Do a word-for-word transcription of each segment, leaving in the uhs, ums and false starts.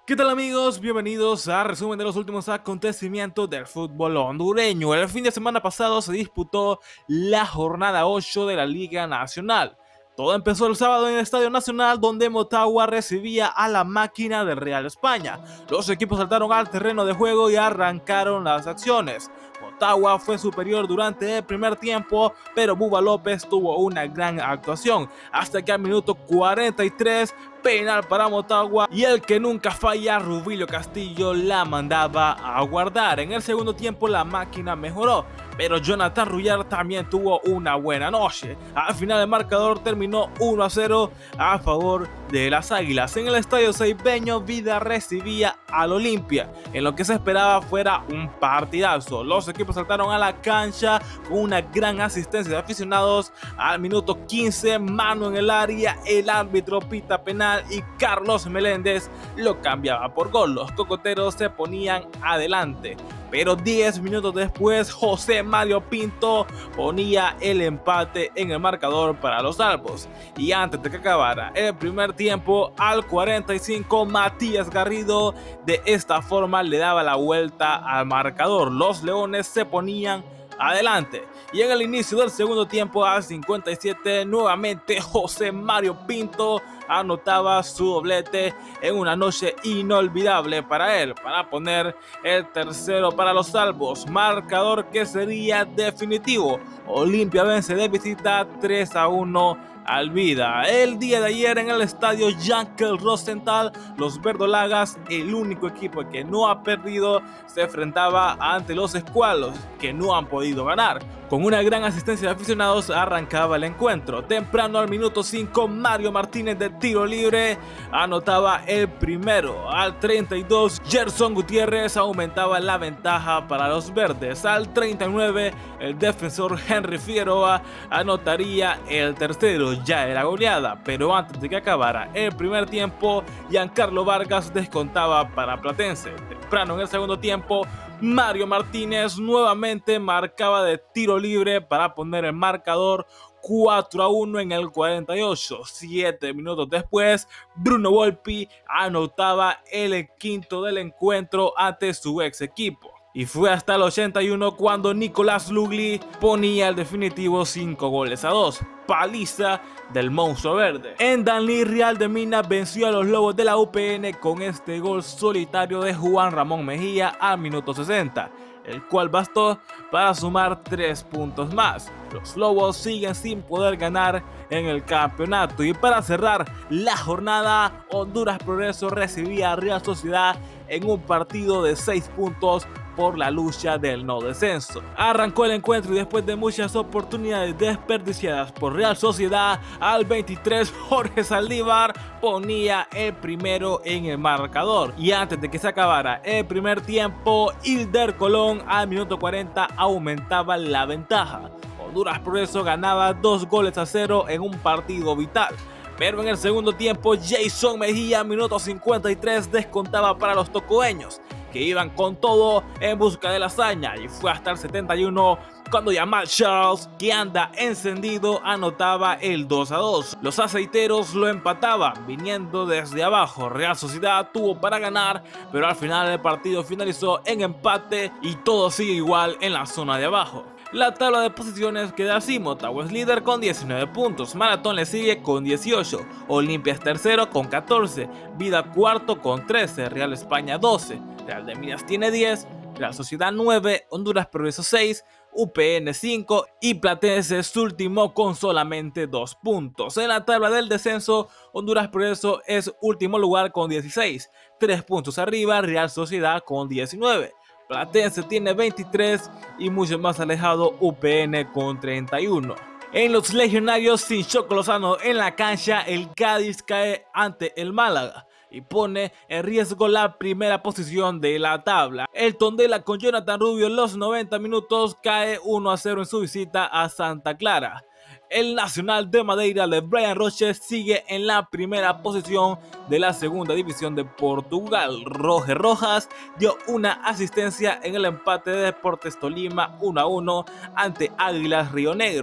¿Qué tal amigos? Bienvenidos a resumen de los últimos acontecimientos del fútbol hondureño. El fin de semana pasado se disputó la jornada ocho de la Liga Nacional. Todo empezó el sábado en el Estadio Nacional, donde Motagua recibía a la máquina del Real España. Los equipos saltaron al terreno de juego y arrancaron las acciones. Motagua fue superior durante el primer tiempo, pero Bubba López tuvo una gran actuación, hasta que al minuto cuarenta y tres, penal para Motagua, y el que nunca falla, Rubilio Castillo, la mandaba a guardar. En el segundo tiempo la máquina mejoró, pero Jonathan Rullar también tuvo una buena noche. Al final el marcador terminó uno a cero a favor de las Águilas. En el estadio ceibeño, Vida recibía al Olimpia, en lo que se esperaba fuera un partidazo. Los equipos saltaron a la cancha con una gran asistencia de aficionados. Al minuto quince, mano en el área, el árbitro pita penal y Carlos Meléndez lo cambiaba por gol. Los cocoteros se ponían adelante, pero diez minutos después José Mario Pinto ponía el empate en el marcador para los albos. Y antes de que acabara el primer tiempo, al cuarenta y cinco, Matías Garrido de esta forma le daba la vuelta al marcador. Los leones se ponían adelante, y en el inicio del segundo tiempo, al cincuenta y siete, nuevamente José Mario Pinto anotaba su doblete en una noche inolvidable para él, para poner el tercero para los salvos, marcador que sería definitivo. Olimpia vence de visita tres a uno al Vida. El día de ayer en el estadio Yankel Rosenthal, los verdolagas, el único equipo que no ha perdido, se enfrentaba ante los escualos, que no han podido ganar. Con una gran asistencia de aficionados arrancaba el encuentro. Temprano al minuto cinco, Mario Martínez de tiro libre anotaba el primero. Al treinta y dos, Gerson Gutiérrez aumentaba la ventaja para los verdes. Al treinta y nueve, el defensor Henry Figueroa anotaría el tercero. Ya era goleada, pero antes de que acabara el primer tiempo, Giancarlo Vargas descontaba para Platense. Temprano en el segundo tiempo, Mario Martínez nuevamente marcaba de tiro libre para poner el marcador cuatro a uno en el cuarenta y ocho. Siete minutos después, Bruno Volpi anotaba el quinto del encuentro ante su ex equipo. Y fue hasta el ochenta y uno cuando Nicolás Lugli ponía el definitivo cinco goles a dos. Paliza del monstruo verde. En Danlí, Real de Minas venció a los Lobos de la U P N con este gol solitario de Juan Ramón Mejía al minuto sesenta, el cual bastó para sumar tres puntos más. Los Lobos siguen sin poder ganar en el campeonato. Y para cerrar la jornada, Honduras Progreso recibía a Real Sociedad en un partido de seis puntos por la lucha del no descenso. Arrancó el encuentro y después de muchas oportunidades desperdiciadas por Real Sociedad, al veintitrés, Jorge Saldívar ponía el primero en el marcador. Y antes de que se acabara el primer tiempo, Hilder Colón al minuto cuarenta aumentaba la ventaja. Honduras Progreso ganaba dos goles a cero en un partido vital. Pero en el segundo tiempo, Jason Mejía, minuto cincuenta y tres, descontaba para los tocoeños, que iban con todo en busca de la hazaña, y fue hasta el setenta y uno cuando Yamal Charles, que anda encendido, anotaba el dos a dos. Los aceiteros lo empataban viniendo desde abajo. Real Sociedad tuvo para ganar, pero al final el partido finalizó en empate y todo sigue igual en la zona de abajo. La tabla de posiciones queda así: Motagua es líder con diecinueve puntos, Maratón le sigue con dieciocho, Olimpia es tercero con catorce, Vida cuarto con trece, Real España doce, Real de Minas tiene diez, Real Sociedad nueve, Honduras Progreso seis, U P N cinco y Platense es último con solamente dos puntos. En la tabla del descenso, Honduras Progreso es último lugar con dieciséis, tres puntos arriba Real Sociedad con diecinueve. Platense tiene veintitrés y mucho más alejado U P N con treinta y uno. En los legionarios, sin Choco Lozano en la cancha, el Cádiz cae ante el Málaga y pone en riesgo la primera posición de la tabla. El Tondela con Jonathan Rubio en los noventa minutos cae uno a cero en su visita a Santa Clara. El Nacional de Madeira de Brian Roche sigue en la primera posición de la segunda división de Portugal. Roger Rojas dio una asistencia en el empate de Deportes Tolima uno a uno ante Águilas Río Negro.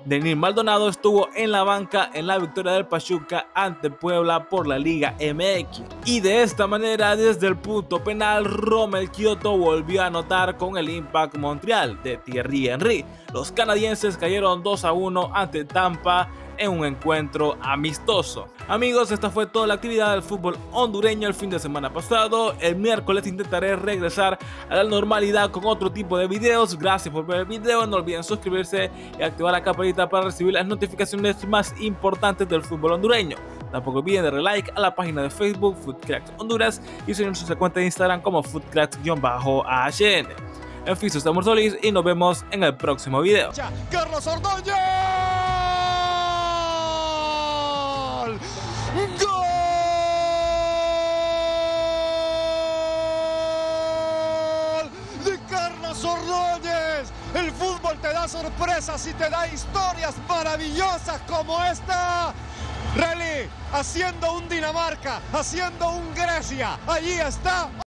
Denis Maldonado estuvo en la banca en la victoria del Pachuca ante Puebla por la Liga M X. Y de esta manera, desde el punto penal, Romell Quioto volvió a anotar con el Impact Montreal de Thierry Henry. Los canadienses cayeron dos a uno ante Tampa en un encuentro amistoso. Amigos, esta fue toda la actividad del fútbol hondureño el fin de semana pasado. El miércoles intentaré regresar a la normalidad con otro tipo de videos. Gracias por ver el video, no olviden suscribirse y activar la campanita para recibir las notificaciones más importantes del fútbol hondureño. Tampoco olviden darle like a la página de Facebook FootCracks Honduras y seguirnos en su cuenta de Instagram como FootCracks-H N. En fin, estamos Solís y nos vemos en el próximo video. Carlos Ordóñez. ¡Gol de Carlos Ordóñez! El fútbol te da sorpresas y te da historias maravillosas como esta. Relly haciendo un Dinamarca, haciendo un Grecia. Allí está.